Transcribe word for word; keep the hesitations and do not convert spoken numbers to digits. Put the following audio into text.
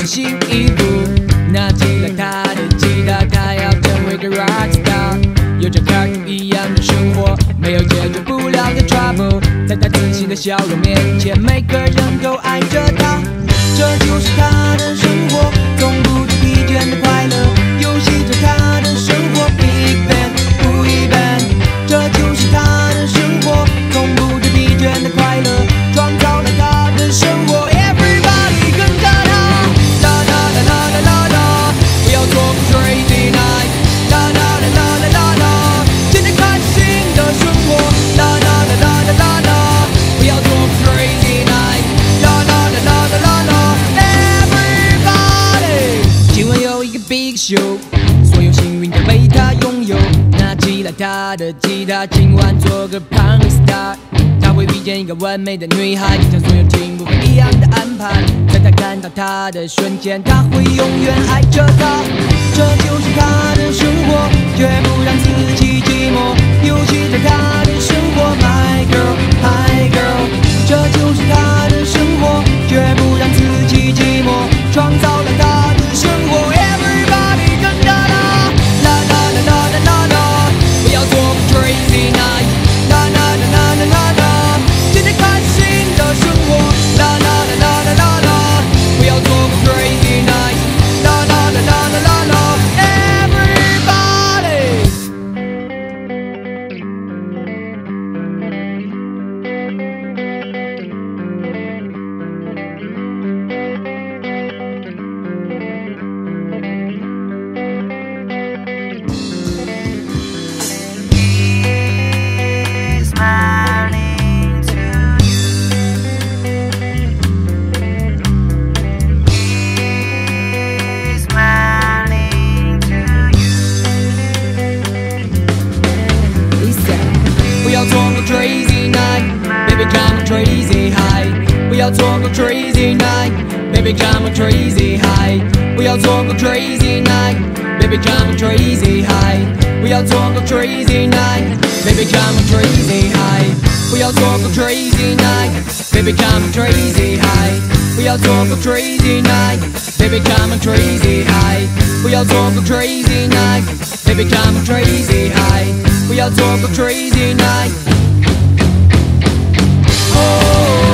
新衣服，拿起了他的吉他，他要成为个 rock star。有着 cartoon 一样的生活，没有解决不了的 trouble。在他自信的笑容面前，每个人都爱着他。这就是他的生活，从不知疲倦的快乐，游戏着他的生活，一般不一般。这就是他的生活，从不知疲倦的快乐，创造了他的生活。Everybody 跟着他，啦啦啦啦啦啦啦，不要错过 crazy night， 啦啦啦啦啦啦啦，今天开心的生活，啦啦啦啦啦啦啦，不要错过 crazy night， 啦啦啦啦啦啦啦 ，Everybody。今晚有一个 big show， 所有幸运都被他拥有，拿起了他的吉他，今晚做个 punk star。他会遇见一个完美的女孩，像所有听不会一样的安排。在他看到她的瞬间，他会永远爱着她。这就是他的生活，绝不让自己寂寞。游戏着他的生活 ，My girl, my girl。这就是他的生活，绝不让自己寂寞，创造了他的生活。Everybody 跟着他，啦啦啦啦啦啦啦，不要错过 crazy night， 啦啦啦啦啦啦啦。今天开心的生活，啦啦啦啦啦啦啦，不要错过 crazy night， 啦啦啦啦啦啦啦 ，Everybody。不要错过 crazy night， baby come on crazy high。不要错过 crazy night， baby come on crazy high。不要错过 crazy night， baby come on crazy high。不要错过 crazy night， baby come on crazy high。不要错过 crazy night， baby come on crazy high。不要错过 crazy night， baby come on crazy high。不要错过 crazy night， baby come on crazy high。不要错过 crazy night。Oh